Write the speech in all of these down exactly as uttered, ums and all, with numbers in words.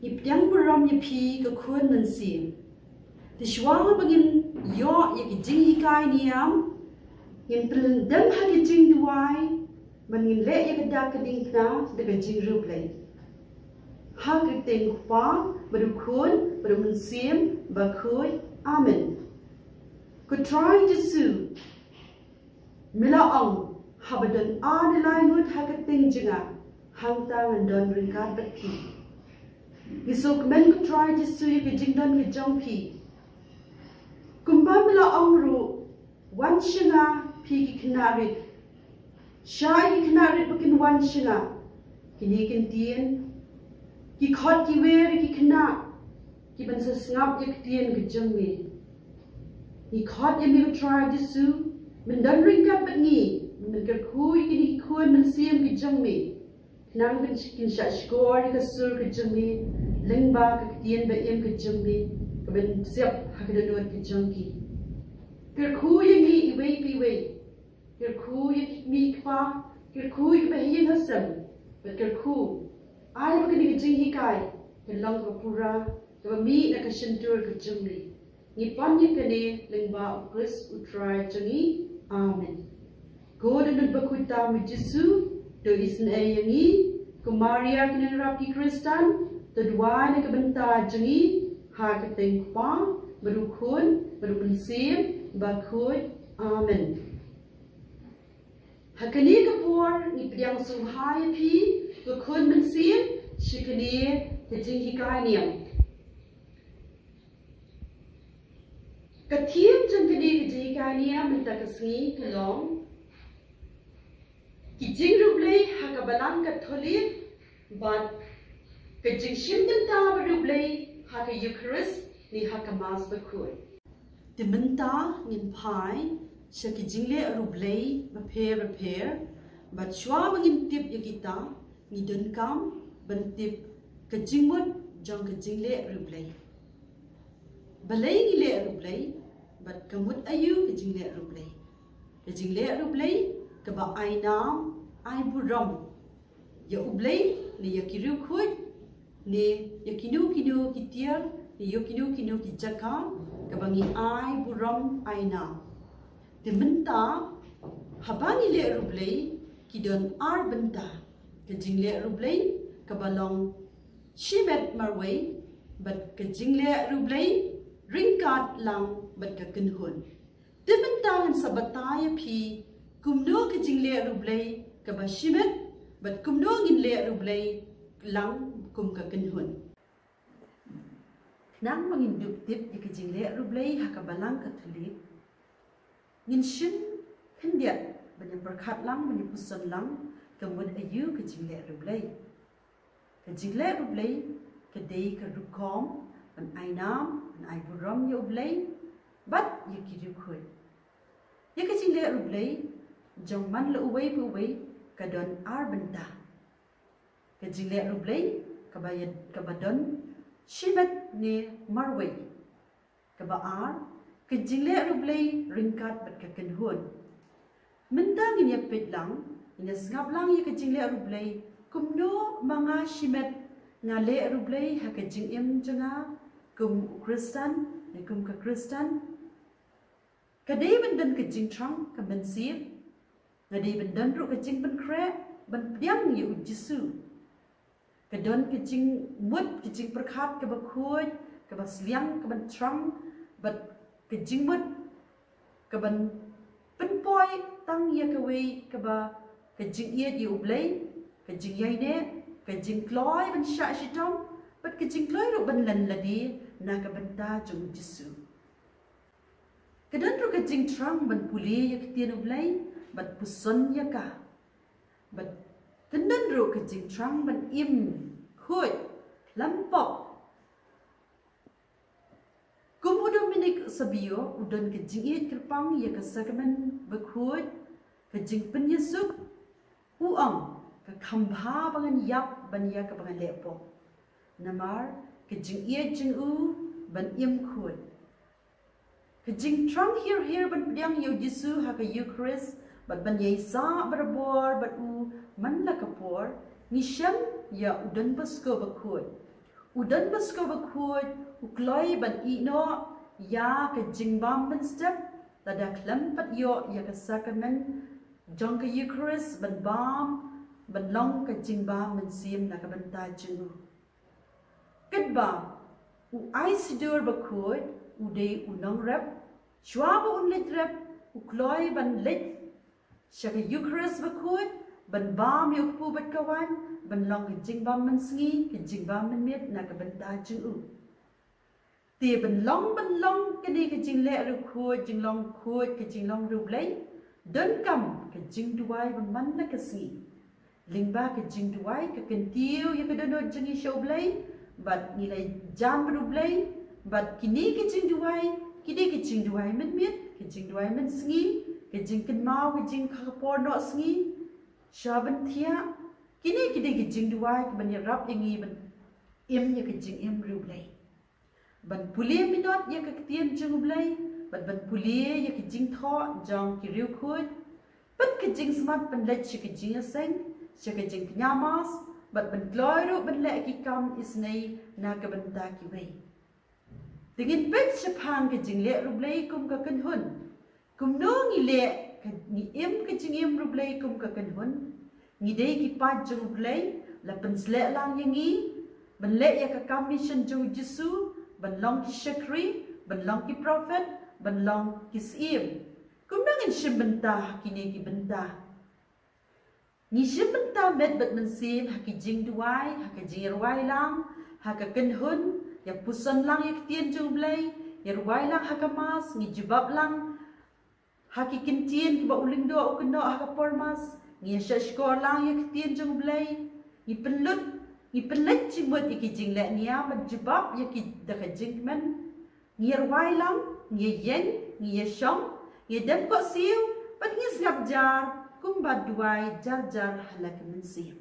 Ip yang beram ye pi ke kun men sim. Di shwang bagin yo ye ki jing hi kai niam. Yin pen dem ha ki jing duai. Man yin le ye ke da ke ding kna de ke jing rup le. Ha ke ting kwa beru kun beru men sim ba kui. Amen. Good try Jesu. Mila ong habadan a de lai nut ha ke ting jinga. Hang tang and don ringkat bat pi. Gisok men good try Jesu ye ke jing don ke jong pi. Kumba mila ong ru wan shinga pi ki knarit. Shai ki knarit bakin wan shinga. Kini kin tien. Ki khot ki wer ki kna. Ki ban sa snap ye ke tien ke jong me. Ki khot ye me good try Jesu. Men don ringkat bat ni. Men ke kui kini kun men sim ke jong me. Nang kin kin sha score ke sur ke jong me. Lengba ke tien ba em ke jong me. Ben siap hakadot ke jongki. Kerku yang ni iwe piwe. Kerku yang mi kwa. Kerku yang bahian hasam. Bet kerku. Ay bakini ke jinghi kai. Kelang ke pura. Ke mi nak kesentur ke jongli. Nipan ye kene lengba Chris utrai jongi. Amen. God dan bakuta mit Jesu. Do isen ayangi. Ke Maria kene rapi Kristan. Tedua nak benta jongi. Ha ke teng kwa, beru kun, beru pensim, bakut, amen. Ha kini kapur, ni pediang suhai pi, ke kun pensim, shikini, ke jing hikai niam. Ketiam jen kini ke jing hikai niam, minta kesengi, kelong. Ki jing rublei, ha ke balang ke tolit, bat, ke jing shimten ta berublei, Haka Eucharist ni haka mas bakui. Di menta ngin pai shaki jingle rublei repair repair but shwa bangin tip yakita ni dun kam ban tip ke jingmut jong ke jingle rublei. Balai ngile rublei but kamut ayu ke jingle rublei. Ke jingle rublei ke ba ai nam ai buram. Ya ublei ni yakiru khut ni yakinu kinu kitiar ni yakinu kinu kijaka kabangi ai buram aina de menta habangi le rublei kidon ar benta ke jingle rublei kabalong shimet marway but ke jingle rublei ringkat lang but ke kenhun de menta ngan sabataya phi kumno ke jingle rublei kaba shimet but kumno ngin le rublei lang kum ka kenhun nang mangin dup tip ke jingle rublei hakabalang katolik ngin shin khendia ban berkat lang ban pusan lang kemun ayu ke jingle rublei ke jingle rublei ke dei ke rukom ban ainam ban ai buram yo rublei bat ye kiru khoi ye ke jingle rublei jong man lo uwei pu wei kadon ar benta ke jingle rublei kabayan kabadon shibat ni marway kabaar ke jingle rublei ringkat bat ka kenhun mentang ini pet lang ini ngap lang ye ke jingle rublei kumno manga shibat ngale rublei ha ke jingim janga kum kristan ni kum ka kristan kadai bendan ke jing trang ka ben sip ngadi bendan ru ke jing ben kre ben piang ye Jesu Kadon kecing mut kecing perkat ke bakui ke basliang ke ban trang bat kecing mut ke ban penpoi tang ya ke wei ke ba kecing ia di ublei kecing yai ne kecing kloi ban sha shitom bat kecing kloi ro ban lan ladi na ke benta jung Jesu kadon ro kecing trang ban puli ya ke tien ublei bat puson ya ka bat Tendon ro ke jing trang ban im khoi lampok kum Dominic sabio udon ke jing it kerpang ya ke sakamen bekhoi ke jing pen Yesu uang ke khambha bangan yap ban ya ke bangan lepo namar ke jing it jing u ban im khoi ke jing trang here here ban pediang yo Yesu ha ke Eucharist bat ban yai sa berbor bat u man la kapor ni shem ya udan basko bakhoi udan basko bakhut ukloi ban ino ya ka jingbam ban step tada klam pat yo ya ka sacrament jong ka Eucharist ban bam ban long ka jingbam ban sim na ka ban ta jingu ket ba u ai sidur bakhut u dei u long rap shwa ba un lit rap u kloi ban lit shaka Eucharist bakhut ban bam yo pu bat kawan ban long ka jingbam ban sngi ka jingbam ban miet na ka ban ta jingu ti ban long ban long ka di ka jing le ru khut jing long khut ka jing long ru blai don kam ka jing duai ban man na ka si lingba ka jing duai ka kan tiu ya ka dono jing i show blai bat nilai jam ru blai bat kini ka jing duai kini ka jing duai man miet ka jing duai man sngi ka jing kan mau ka jing ka por no sngi shaban thia kini kini ka jing duai ka ban ya rap yangi ban im ya ka jing im ru blai ban pulie minot ya ka tien jing blai bat ban pulie ya ka jing tho jong ki riu khut pat ka jing smart ban lech ka jing aseng ka jing nyamas bat ban gloi ru ban le ki kam isnei na ka ban ta ki wei tingin pet chapang ka jing le ru blai kum ka kan hun kum no ngi le ka ni im ka jing im ru blai kum ka kan hun ngi dei ki pa jing blai la ban sle lang yangi ban le ya ka kam mission ju jisu ban long ki shakri ban long ki prophet ban long ki sim kum nang in shim benta kini ki benta ni shim benta met bat man sim ha ki jing duai ha ka jing ruai lang ha ka kan hun ya pusan lang ya tien jung blai ya ruai lang ha ka mas ni jibab lang ha ki kin tien ki ba uling do o no ha ka pormas ni shashkor lang ya tien jung blai ni penlut ni penlet cimut iki jing le nia man jibab ya ki da ka jing men ni ruai lang ni yen ni shom ni dem ko siu pat ni snap jar kum ba duai jar jar halak men sim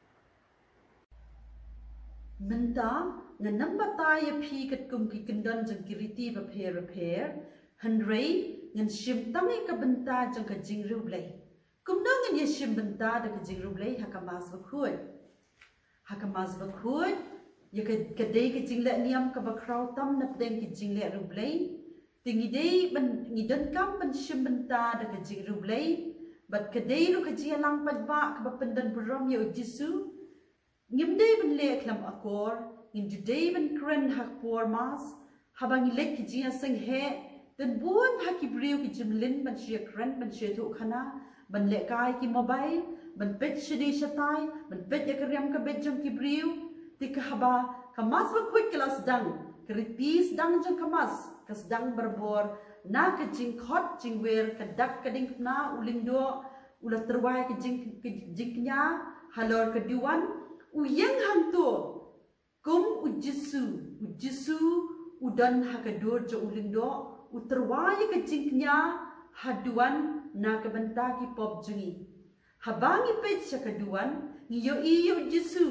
menta na namba ta ya phi kat kum ki kindon jang kiriti ba pher pher han rei ngan shim tang ka benta jang ka jing ru blai kum na ngan ye shim benta da ka jing ru blai ha ka mas ba khoi hakamas bakhut ya ka kadai ka jingle niam ka bakrau tam na teng ki jingle ru blai tingi dei ban ni don kam ban shim benta da ka jing ru blai bat kadai ru ka ji lang pat ba ka ba pendan burom yo jisu ngim dei ban le klam akor in dei ban kren hak por mas habang lek ki ji aseng he den buon haki briu ki jimlin ban shia kren ban shia thu khana ban le kai ki mobile ban pet shidi shatai ban pet ya karyam ka bet jam ki briu ti ka haba kamas ba quick class dang kritis dang jang kamas kas dang berbor na ka jing khot jing wer ka dak ka ding na uling do ula terwai ka jing jing nya halor ka diwan u yang hang to kum u jisu u jisu udan ha ka dor jo uling do u terwai ka jing nya haduan na ka banta ki pop jungi habangi pet sakaduan ngiyo iyo jisu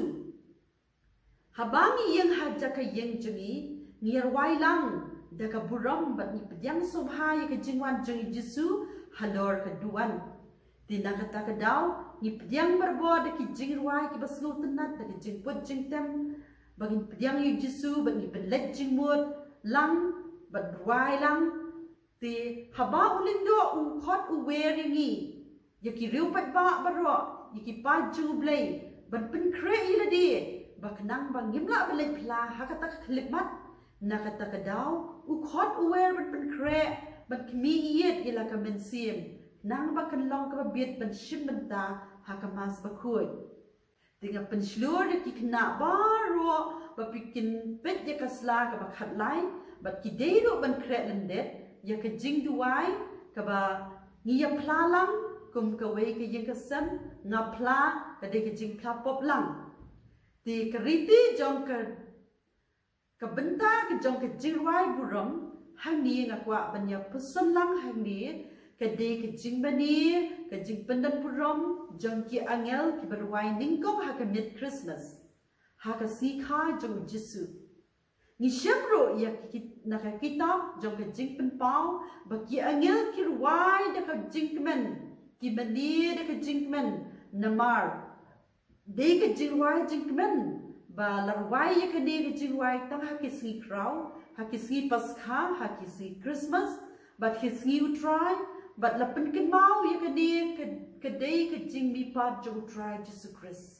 habangi yang haja ka yang jungi ngir wai lang da ka buram bat ni pedyang sobha ya ka jingwan jungi jisu halor ka duan tina kata ka daw ni pedyang barbo da ki jingwai ki baslu tenat da ki jingput jingtem bagin pedyang yu jisu bat ni belet jingmut lang bat wai lang ti haba ulindo u khot u weringi yaki riu pat ba baro yaki pa ju blai ban pen kre ila di baknang bang gimla belai pla hakata khlimat nakata kadaw u khot u wer ban pen kre ban kmi yet ila ka men sim nang ba kan long ka biet ban shim ban ta hakamas ba khoi tinga pen shlur yaki kna baro ba pikin pet yakasla ka ba khat lai bat ki deiro ban kre landet yaka jing duai ka ba ngiya pla lang kum ka wei ka yang ka san nga pla ka de ka jing pla pop lang ti ka riti jong ka ka benta ka jong ka jing wai buram hang ni nga kwa banya pusan lang hang ni ka de ka jing bani ka jing pendan buram jong ki angel ki berwai ningkop ha ka mid Christmas ha ka si kha jong jisu ni shemro ya ki na ka kitab jong ka jing pen pau ba ki angel ki wai da ka jing men ki mani da ka jingmen namar de ka jingwai jingmen ba larwai ya kene ke jingwai tang ha kisngi krau ha kisngi paskha ha kisngi Christmas but kisngi utrai but la pen ken mau ya kene ke kedai ke jing mi pat jong utrai Jesus Christ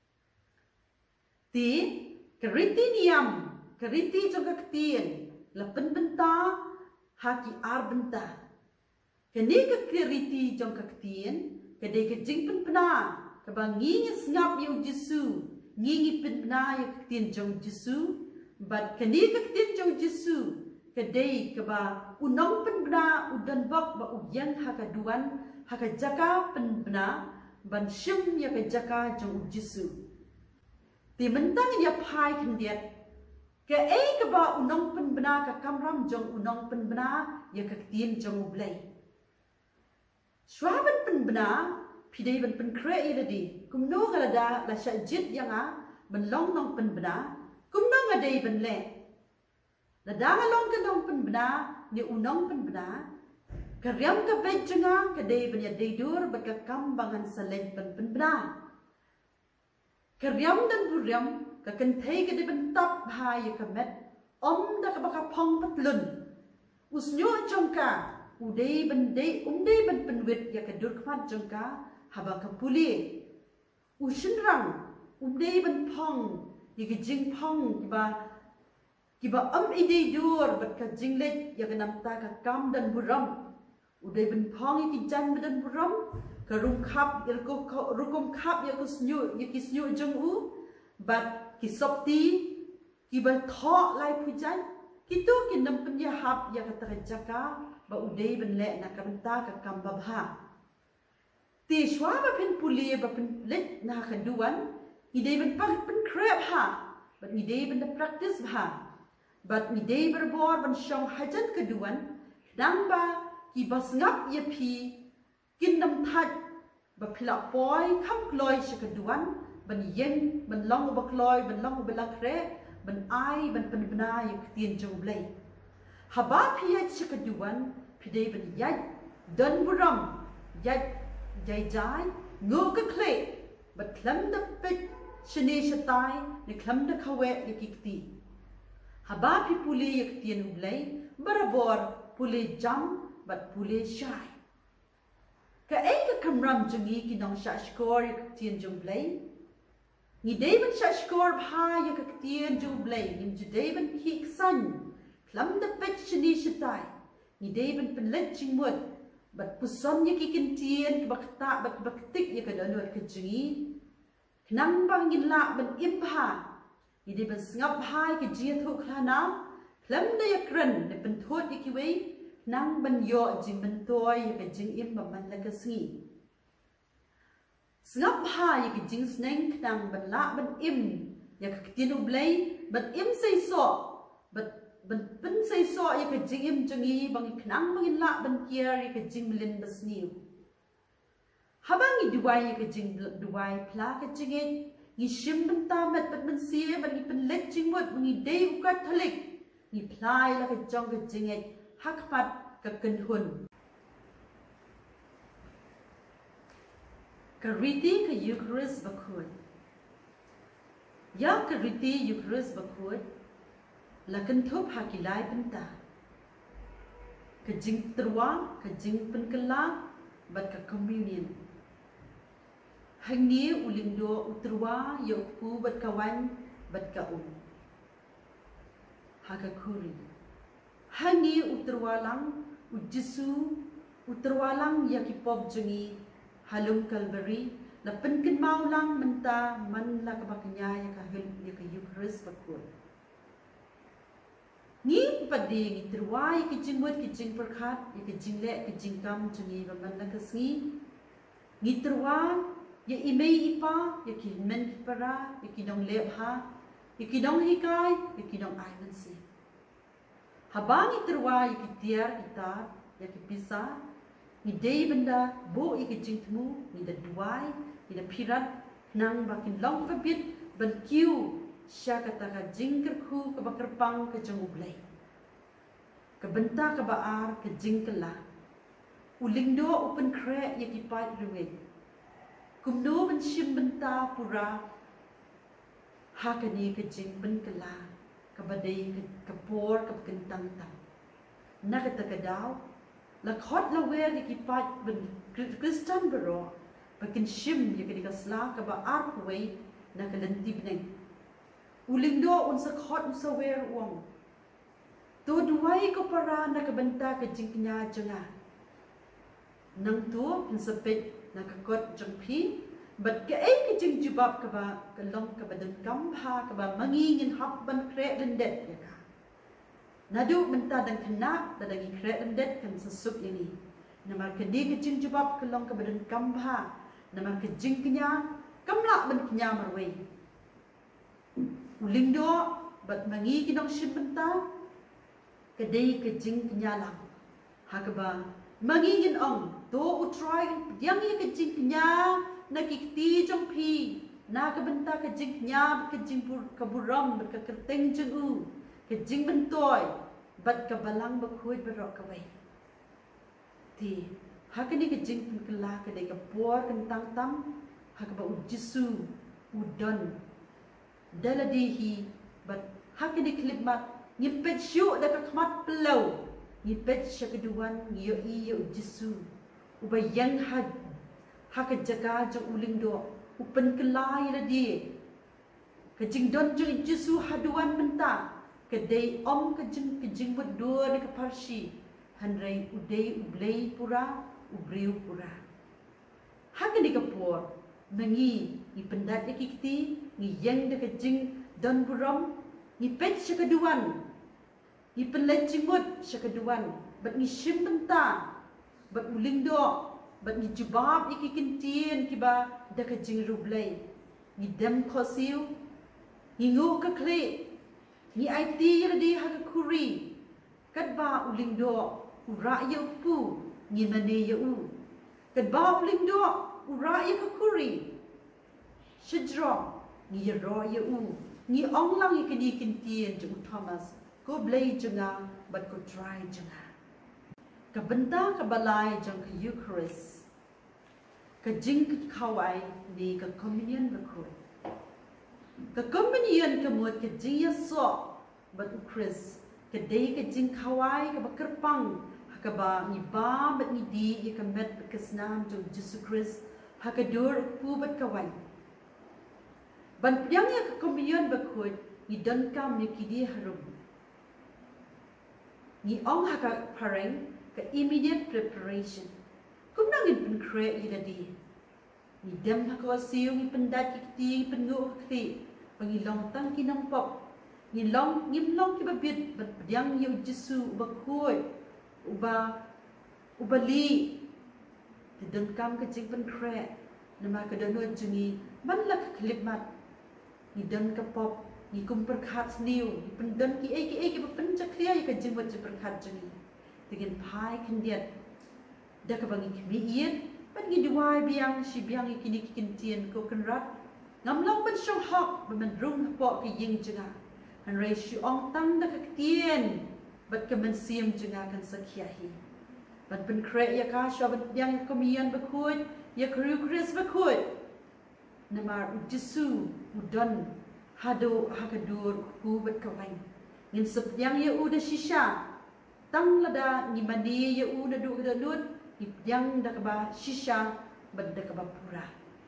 ti keriti niam keriti jong ka ktien la pen benta ha ki ar benta kene ke keriti jong ka ktien kedai ke jing pen pena ke bangi ngap yu Jesus ngi pen na ya ktien jong Jesu but kani ka ktien jong Jesu kadai ka ba unong pen na udan bak ba uyang ha ka duan ha ka jaka pen na ban shim ya ka jaka jong Jesu ti mentang ya phai khan diet ka ei ka ba unong pen na ka kamram jong unong pen na ya ka ktien jong blai swaban pen na pidai ban pen kre ila di kum no kala da la sha jit yang a ban long nong pen bna kum no nga dei ban le la da nga long ka nong pen bna ni unong pen bna ka riam ka bet janga ka dei ban ya dei dur ba ka kam bangan sa len pen pen bna ka riam dan bu riam ka kan thei ka de ban tap ha ya ka met om da ka ba ka phong pat lun usnyo jong ka u dei ban dei um dei ban pen wit ya ka dur khat jong ka haba ka puli ushin rang umdei ban pong yiki jing pong kiba kiba am idei dur bat ka jinglet ya ka namta ka kam dan buram udei ban pong yiki jan dan buram ka rum khap ya ko rukum khap ya ko snyu yiki snyu jong u bat ki sopti kiba tho lai pujan kitu ki nam pen ya hap ya ka ta jaka ba udei ban le na ka banta ka kam ba bha ti shwa ba pen puli ba pen let na ka duan idei ban pak pen krep ha but idei ban da practice ha but idei berbor ban shong hajan ka duan dang ba ki bas ngap ya pi kin nam that ba phila poi kham kloi sha ka duan ban yen ban long ba kloi ban long ba la kre ban ai ban pen bna ya tien jong blai haba phi ya sha ka duan pidei ban yai dan buram yai jai jai ngô cái kle but klam da pet shne shatai ne klam da khawe ye kikti haba phi puli ye tien ublai barabor puli jam but puli shy ka ei ka kamram jungi ki nong sha score ye tien jung blai ni david sha score bha ye ka tien jung blai ni david ki san klam da pet shne shatai ni david pen let chingmut but puson ye ki kin tien bak ta bak bak tik ye ka danot ka jingi nang bang in la ban im ha i de ban ngap hai ki jia thu khlana klam de ya kran de ban thot ye ki wei nang ban yo jing ban toy ye ka jing im ba man la ka si ngap ha ye ki jing sneng nang ban la ban im ya ka tin u blai ban im sei so but ban ban sei so ye ka jing im jungi bang nang bang in la ban kier ye ka jing lin bas niu habang i duwai ye ka jing duwai pla ka jing it ni shim ban ta mat bat ban sie ban ni pen let jing mot ni dei u ka thalik ni plai la ka jong ka jing it hak pat ka kan hun ka riti ka Eucharist bakut ya ka riti Eucharist bakut la kan thop hakilai penta ka jing trwa ka jing pen kala bat ka communion hangni ulindo utrwa yo pu bat kawan bat ka um haka kuri hangni utrwa lang ujisu utrwa lang ya ki pop jungi halum kalbari la pen ken mau lang menta man la ka baknya ya ka hil ya ka Eucharist bakut ni padi ni terwai ki jingmut ki jing perkhat ya ki jingle ki jingkam jungi ba man la kasngi ni terwa ya imei ipa ya ki men para ya ki dong le ha ya ki dong hikai ya ki dong ai man si habang ni terwa ya ki tiar kita ya ki pisa ni dei benda bo ya ki jingtmu ni da duai ni da pirat nang ba kin long ka bit ban kiu sya kata ka jingker khu ka bakar pang ka jong ublai ka benta ka baar ka jingkela ulingdo open kre ya ki pat ruwet kumdo ban shim benta pura hakani ke jing ben kala ke badai ke kapor ke kentang tam nak kata kedau la khot la wer di kipat ben Kristen bero bakin shim ye ke dikasla ke ba arway na ke lenti beneng ulindo un sa khot un sa wer wong tu duai ko para na ke benta ke jing nya jenga nang tu in sepet na ke kot jeng pi but ke ai ke jing jubab ke ba ke long ke badan kamha ke ba mangingin hab ban kre dendet ya ka nadu menta dan kena dan kre dendet kan sesup ini nama ke di ke jing jubab ke long ke badan kamha nama ke jing kenya kamla ban kenya marwei ulindo bat mangi kinong shim benta ke dei ke jing kenya lang ha ke ba mangingin ong to utrai yang ye ke jing kenya na kikti jong pi na ke benta ke jing kenya ke jing pur ke buram ke kerteng jeng u ke jing bentoy bat ke balang bakhuit berok ke wei ti ha ke ni ke jing pun kela ke dei ke por kentang tam ha ke ba u jisu udon daladi hi bat ha ke ni klip mat ngipet syu da ke khmat pelau ngipet syakeduan ngiyo i yo jisu ubayang had hak jaga jong uling do upen kelai la di ke jing don jong jisu haduan menta ke dei om ke jing ke jing bud do ne ke parsi hanrai udei ublei pura ubriu pura hak ni ke por mengi ni pendat ke kiti ni yang de ke jing don buram ni pet syakeduan ni penlet jingmut syakeduan bat ni shim menta bat uling do bat ni jubab iki kintien kiba da ka jing rublai ni dem khosiu ni ngu ka kle ni it yadi ha ka kuri kat ba uling do ura ya pu ni mane ya u kat ba uling do ura ya ka kuri shidro ni ya ro ya u ni ong lang iki ni kintien ju Thomas ko blai jenga bat ko try jenga ka benda ka balai jang ka Eucharist ka jing ka khawai ni ka communion ba ko ka communion ka mot ka jing ya so bat Eucharist ka dei ka jing khawai ka bakerpang ka ba ni ba bat ni di ya ka met ka snam jong Jesus Christ ha ka dur pu bat ka wai ban yang ya ka communion ba ko ni don kam ni ki di harum ni ong ha ka pareng ka immediate preparation kum nang in pen kre ida di ni dem ha ko siu ni pendat ki ti pen ngu kti pangi long tang ki nang pop ni long ngim long ki ba bit ba yang yu jisu ba khoi uba ubali ti don kam ka jing pen kre nama ka don jungi man la ka klip mat ni don ka pop ni kum perkhat niu ni pendon ki ai ki ai ki pen chakria ka jing wat perkhat jungi dengan pai kendiat dah kebangi kemiian bagi dua biang si biang ikini kintien ko kenrat ngamlang ban shong hok ban rung po ke ying jenga han rai shi ong tang da ketien bat ke men siam jenga kan sakhiahi bat ben kre ya ka sho ban biang komian bakut ya kru kris bakut namar jisu udon hado hakadur ku bat kawain ngin sep yang ya uda shisha tang lada ni mandi ya u na du da lut yang da ba shisha bad da ba pura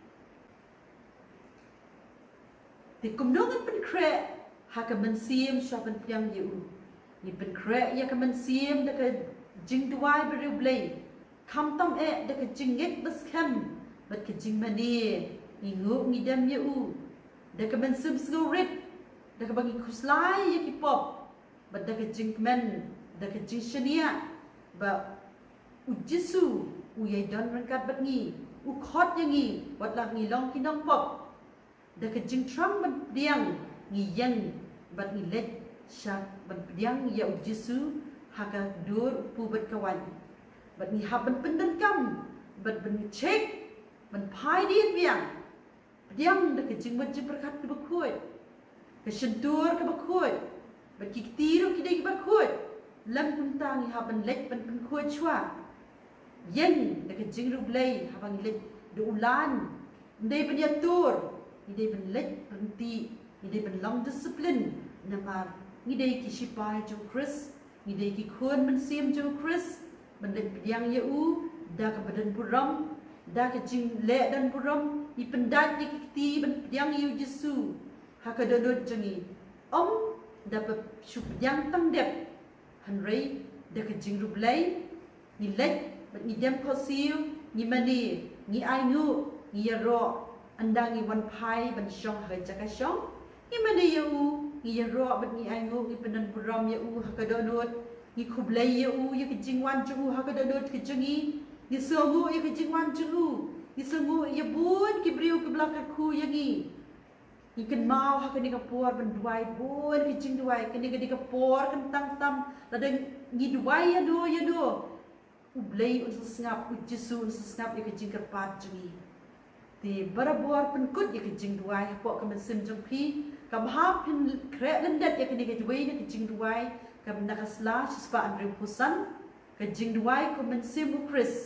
ti kum nong pen kre ha ka men sim sha ban yang ya u ni pen kre ya ka men sim da ka jing duai ba ru blai kam tam e da ka jing ngek bas kham bad ka jing mani ni ngu ni dam ya u da ka men sim sgorit da ka bagi kuslai ya ki pop bad da ka jing men da ka jing shania ba u jisu u yai don rangkat bat ngi u khot yang ngi wat la ngi long ki nong pop da ka jing tram bat diang ngi yang bat ngi let sha bat diang ya u jisu ha ka dur pu bat kawan bat ngi ha ban pendan kam bat ban check ban pai di biang diang da ka jing bat jing berkat ke bakoi ka shentur ke bakoi bat ki tiru ki dai ke bakoi lam puntang ha ban lek ban pen khoi chua yen da ka jing ru blai ha ban lek du ulan ndai ban ya tur ndai ban lek ban ti ngide ben long discipline nama ngide ki sipai jo Chris ngide ki khun men sim jo Chris ben de yang ye u da ka badan puram da ka jing le dan puram i pendat ni ki ben yang yu Jesu ha ka dodot jangi om da pa sup yang tang dep han rei da ka jing rup lei ni lek ni dem ko siu ni mani ni ai ngu ni ro andang ni wan pai ban shong ha ja ka shong ni mani yu ni ro ban ni ai ngu ni penan puram ya u ha ka dodot ni khub lei ya u ya ka jing wan chu ha ka dodot ki jangi ni so ngu ya ka jing wan chu ni so ngu ya bun ki briu ki blak ka khu ya ni ni kan mau ha ka ni ka por ban duai bun ki jing duai ka ni ka di ka por kan tang tam la deng ni duai ya do ya do ublei un sngap u Jesu un sngap ya ka jing ka pat jangi ti barabor pen kut ya ka jing duai po ka man sim jong pi kam ha pin kre len det ya ka ni ka duai ni ka jing duai kam nakasla spa andre pusan ka jing duai ko man sim u Chris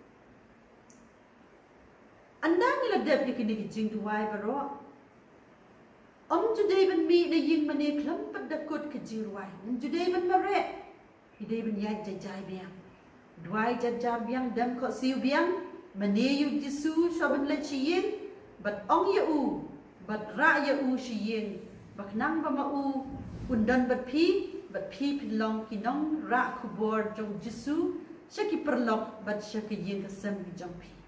andang ila dep ya ka ni ka jing duai baro om today ban mi na ying mane klam pad da kut ka jing duai om today ban mare today ban ya jajai biang duai jajai biang dam ko siu biang mane yu Jesu saban le chiyeng bat ong ya u bat ra ya u chiyeng bak nang ba ma u undan bat pi bat pi pin long ki nong ra ku bor jong Jesu shaki perlok bat shaki yeng ka sem jong pi